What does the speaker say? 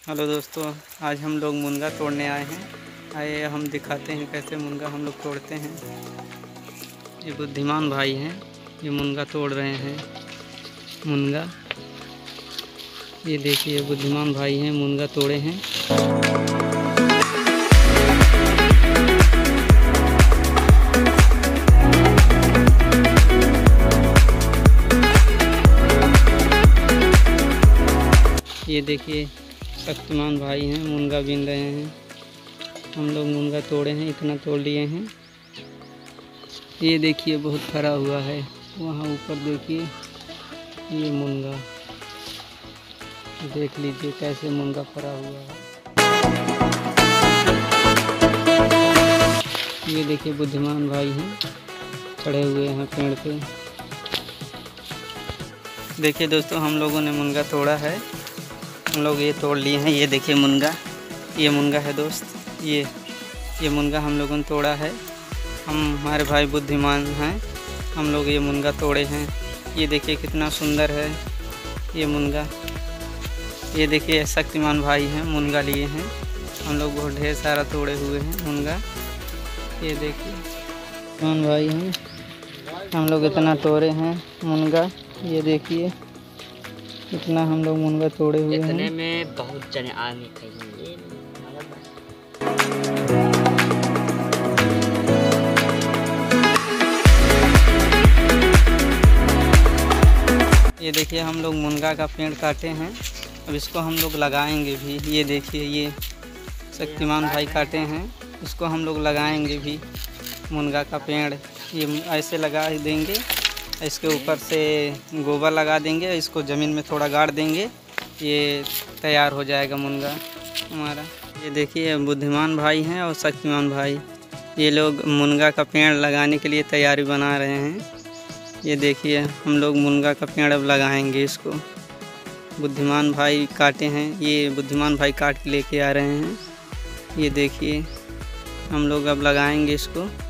Hello दोस्तों, आज हम लोग मुनगा तोड़ने आए हैं। आइए हम दिखाते हैं कैसे मुनगा हम लोग तोड़ते हैं। ये बुद्धिमान भाई हैं, ये मुनगा तोड़ रहे हैं। मुनगा ये देखिए, बुद्धिमान भाई हैं, मुनगा तोड़े हैं। ये देखिए, शक्तिमान भाई हैं, मुनगा बीन रहे हैं। हम लोग मुनगा तोड़े हैं, इतना तोड़ लिए हैं। ये देखिए, बहुत फरा हुआ है। वहाँ ऊपर देखिए, ये मुनगा देख लीजिए कैसे मुनगा फरा हुआ है। ये देखिए, बुद्धिमान भाई हैं, चढ़े हुए हैं पेड़ पे। देखिए दोस्तों, हम लोगों ने मुनगा तोड़ा है। हम लोग ये तोड़ लिए हैं। ये देखिए मुनगा, ये मुनगा है दोस्त। ये मुनगा हम लोगों ने तोड़ा है। हमारे भाई बुद्धिमान हैं, हम लोग ये मुनगा तोड़े हैं। ये देखिए कितना सुंदर है ये मुनगा। ये देखिए, शक्तिमान भाई हैं, मुनगा लिए हैं। हम लोग बहुत ढेर सारा तोड़े हुए हैं मुनगा। ये देखिए, शक्तिमान भाई हैं, हम लोग इतना तोड़े हैं मुनगा। ये देखिए इतना हम लोग मुनगा तोड़े हुए हैं। इतने में बहुत जने आने चाहिए। ये देखिए, हम लोग मुनगा का पेड़ काटे हैं। अब इसको हम लोग लगाएंगे भी। ये देखिए, ये शक्तिमान भाई काटे हैं, इसको हम लोग लगाएंगे भी। मुनगा का पेड़ ये ऐसे लगा देंगे, इसके ऊपर से गोबर लगा देंगे, इसको ज़मीन में थोड़ा गाड़ देंगे, ये तैयार हो जाएगा मुनगा हमारा। ये देखिए, बुद्धिमान भाई हैं और शक्तिमान भाई, ये लोग मुनगा का पेड़ लगाने के लिए तैयारी बना रहे हैं। ये देखिए, हम लोग मुनगा का पेड़ अब लगाएंगे। इसको बुद्धिमान भाई काटे हैं, ये बुद्धिमान भाई काट के लेके आ रहे हैं। ये देखिए, हम लोग अब लगाएंगे इसको।